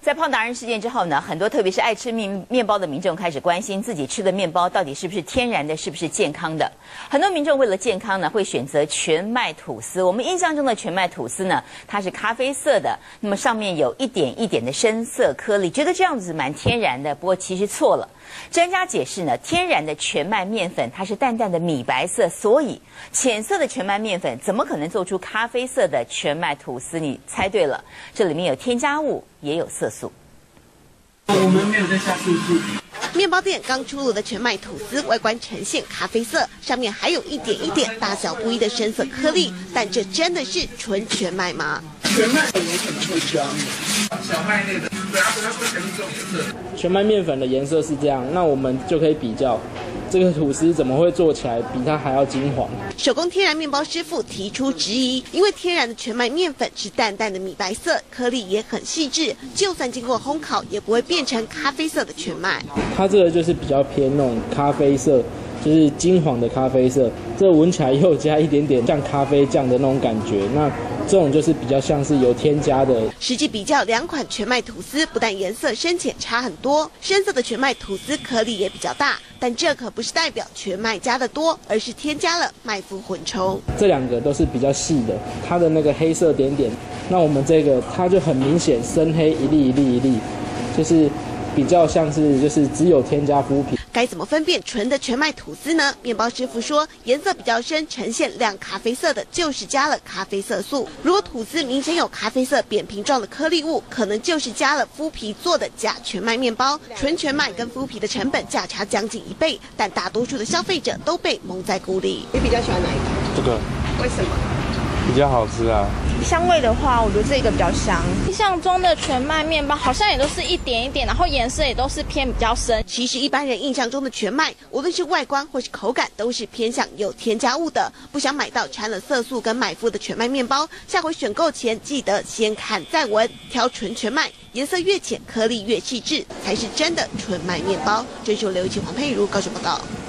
在胖达人事件之后呢，很多特别是爱吃面包的民众开始关心自己吃的面包到底是不是天然的，是不是健康的。很多民众为了健康呢，会选择全麦吐司。我们印象中的全麦吐司呢，它是咖啡色的，那么上面有一点一点的深色颗粒，觉得这样子蛮天然的。不过其实错了。专家解释呢，天然的全麦面粉它是淡淡的米白色，所以浅色的全麦面粉怎么可能做出咖啡色的全麦吐司？你猜对了，这里面有添加物，也有色素。 我们没有在下色素。 面包店刚出炉的全麦吐司，外观呈现咖啡色，上面还有一点一点大小不一的深色颗粒，但这真的是纯全麦吗？ 全麦粉有可能会加小麦类的，对啊，它会呈现这种颜色。 全麦面粉的颜色是这样，那我们就可以比较。这个吐司怎么会做起来比它还要金黄？ 手工天然面包师傅提出质疑，因为天然的全麦面粉是淡淡的米白色，颗粒也很细致，就算经过烘烤，也不会变成咖啡色的全麦。 它这个就是比较偏那种咖啡色，就是金黄的咖啡色，这闻起来又加一点点像咖啡酱的那种感觉。那这种就是比较像是有添加的。 实际比较两款全麦吐司，不但颜色深浅差很多，深色的全麦吐司颗粒也比较大，但这可不是代表全麦加的多，而是添加了麦麸混充。 这两个都是比较细的，它的那个黑色点点，那我们这个它就很明显深黑一粒一粒一粒，就是比较像是就是只有添加麸皮。 该怎么分辨纯的全麦吐司呢？面包师傅说，颜色比较深，呈现亮咖啡色的，就是加了咖啡色素。如果吐司明显有咖啡色扁平状的颗粒物，可能就是加了麸皮做的假全麦面包。纯全麦跟麸皮的成本价差将近1倍，但大多数的消费者都被蒙在鼓里。你比较喜欢哪一款？ 这个。 为什么？ 比较好吃啊。 香味的话，我觉得这个比较香。印象中的全麦面包好像也都是一点一点，然后颜色也都是偏比较深。 其实一般人印象中的全麦，无论是外观或是口感，都是偏向有添加物的。不想买到掺了色素跟麦麸的全麦面包，下回选购前记得先看再闻，挑纯全麦，颜色越浅，颗粒越细致，才是真的纯麦面包。追求刘一奇、黄佩如高雄报道。